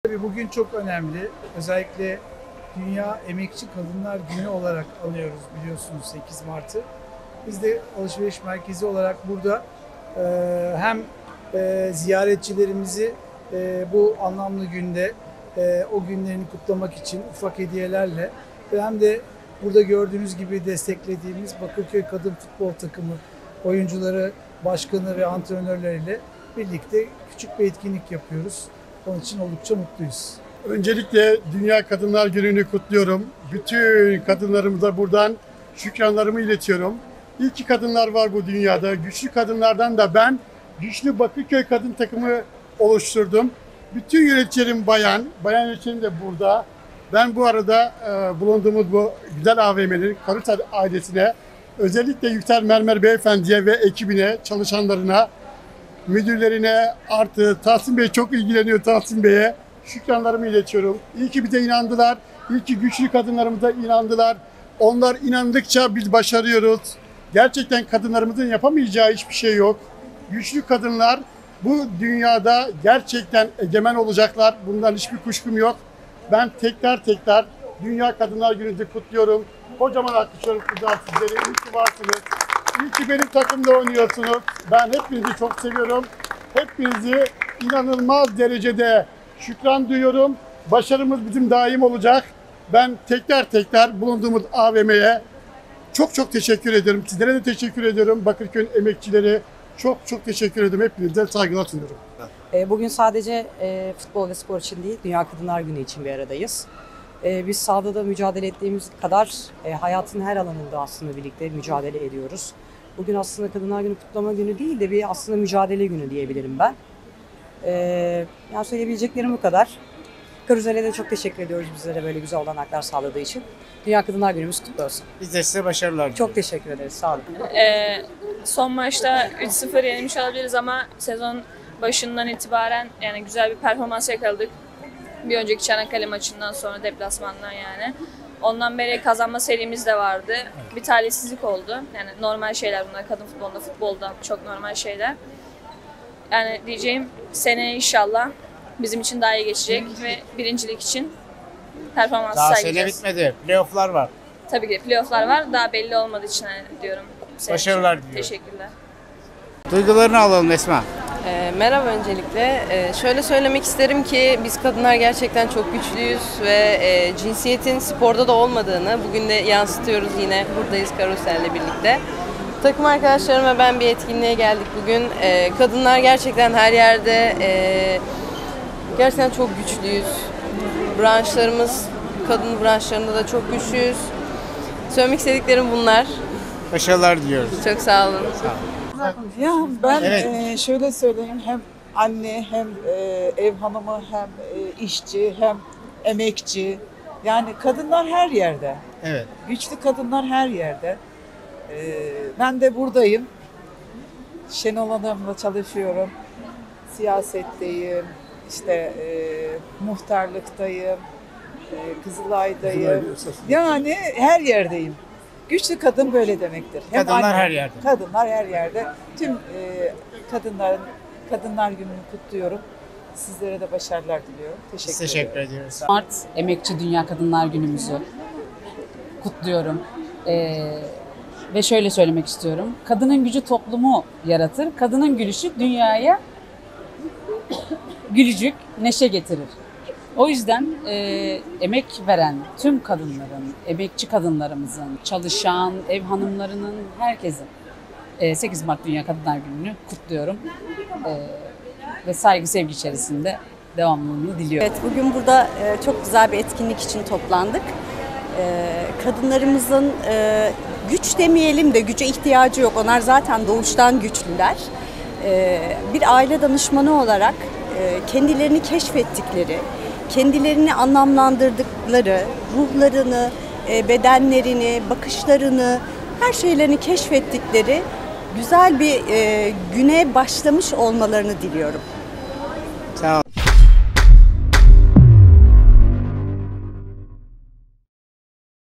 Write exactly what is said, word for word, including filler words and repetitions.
Tabii bugün çok önemli. Özellikle Dünya Emekçi Kadınlar Günü olarak anıyoruz biliyorsunuz sekiz Mart'ı. Biz de alışveriş merkezi olarak burada e, hem e, ziyaretçilerimizi e, bu anlamlı günde e, o günlerini kutlamak için ufak hediyelerle ve hem de burada gördüğünüz gibi desteklediğimiz Bakırköy Kadın Futbol Takımı oyuncuları, başkanı ve antrenörleriyle birlikte küçük bir etkinlik yapıyoruz. Onun için oldukça mutluyuz. Öncelikle Dünya Kadınlar Günü'nü kutluyorum. Bütün kadınlarımıza buradan şükranlarımı iletiyorum. İyi ki kadınlar var bu dünyada. Güçlü kadınlardan da ben güçlü Bakırköy Kadın Takımı oluşturdum. Bütün yöneticilerim bayan, bayan yöneticilerim de burada. Ben bu arada e, bulunduğumuz bu güzel A V M'nin Karuta ailesine, özellikle Yüksel Mermer Beyefendi'ye ve ekibine, çalışanlarına, müdürlerine, artı Tahsin Bey çok ilgileniyor, Tahsin Bey'e şükranlarımı iletiyorum. İyi ki bize inandılar, iyi ki güçlü kadınlarımıza inandılar. Onlar inandıkça biz başarıyoruz. Gerçekten kadınlarımızın yapamayacağı hiçbir şey yok. Güçlü kadınlar bu dünyada gerçekten egemen olacaklar. Bundan hiçbir kuşkum yok. Ben tekrar tekrar Dünya Kadınlar Günü'nü kutluyorum. Kocaman alkışlıyorum kızlar sizleri. İyi ki varsınız. İyi ki benim takımda oynuyorsunuz. Ben hepinizi çok seviyorum. Hepinizi inanılmaz derecede şükran duyuyorum. Başarımız bizim daim olacak. Ben tekrar tekrar bulunduğumuz A V M'ye çok çok teşekkür ederim. Sizlere de teşekkür ediyorum. Bakırköy'ün emekçileri çok çok teşekkür ederim. Hepinize saygılar sunuyorum. Bugün sadece futbol ve spor için değil, Dünya Kadınlar Günü için bir aradayız. Biz sahada da mücadele ettiğimiz kadar hayatın her alanında aslında birlikte mücadele ediyoruz. Bugün aslında Kadınlar Günü kutlama günü değil de bir aslında mücadele günü diyebilirim ben. Yani söyleyebileceklerim bu kadar. Karuzel'e de çok teşekkür ediyoruz bizlere böyle güzel olanaklar sağladığı için. Dünya Kadınlar Günümüz kutlu olsun. Biz de size başarılar diliyoruz. Çok teşekkür ederiz, sağ olun. Ee, son maçta üç sıfır yenilmiş olabiliriz ama sezon başından itibaren yani güzel bir performans yakaladık. Bir önceki Çanakkale maçından sonra deplasmandan yani. Ondan beri kazanma serimiz de vardı. Bir talihsizlik oldu. Yani normal şeyler bunlar. Kadın futbolunda, futbolda çok normal şeyler. Yani diyeceğim seneye inşallah bizim için daha iyi geçecek ve birincilik için performans Daha sergileyeceğiz. sene bitmedi. Playoff'lar var. Tabii ki playoff'lar var. Daha belli olmadığı için yani diyorum. Senin Başarılar için. diliyorum. Teşekkürler. Duygularını alalım Esma. E, merhaba öncelikle. E, şöyle söylemek isterim ki biz kadınlar gerçekten çok güçlüyüz ve e, cinsiyetin sporda da olmadığını bugün de yansıtıyoruz, yine buradayız Karusel'le birlikte. Takım arkadaşlarım ve ben bir etkinliğe geldik bugün. E, kadınlar gerçekten her yerde, e, gerçekten çok güçlüyüz. Branşlarımız, kadın branşlarında da çok güçlüyüz. Söylemek istediklerim bunlar. Başarılar diliyoruz. Çok sağ olun. Sağ olun. Ya ben Evet. e, şöyle söyleyeyim, hem anne hem e, ev hanımı hem e, işçi hem emekçi, yani kadınlar her yerde, Evet. güçlü kadınlar her yerde. E, ben de buradayım, Şenol Hanım'la çalışıyorum, siyasetteyim, işte e, muhtarlıktayım, e, Kızılay'dayım, yani her yerdeyim. Güçlü kadın böyle demektir. Hem Kadınlar anne, her yerde. Kadınlar her yerde. Tüm e, kadınların Kadınlar Günü'nü kutluyorum. Sizlere de başarılar diliyorum. Teşekkür, Biz teşekkür ederim. ediyoruz. Mart Emekçi Dünya Kadınlar Günümüzü kutluyorum. Ee, ve şöyle söylemek istiyorum. Kadının gücü toplumu yaratır. Kadının gülüşü dünyaya gülücük, neşe getirir. O yüzden e, emek veren tüm kadınların, emekçi kadınlarımızın, çalışan, ev hanımlarının, herkesin e, sekiz Mart Dünya Kadınlar Günü'nü kutluyorum. E, ve saygı sevgi içerisinde devamlılığını diliyorum. Evet, bugün burada e, çok güzel bir etkinlik için toplandık. E, kadınlarımızın e, güç demeyelim de güce ihtiyacı yok. Onlar zaten doğuştan güçlüler. E, bir aile danışmanı olarak e, kendilerini keşfettikleri, kendilerini anlamlandırdıkları, ruhlarını, e, bedenlerini, bakışlarını, her şeylerini keşfettikleri güzel bir e, güne başlamış olmalarını diliyorum.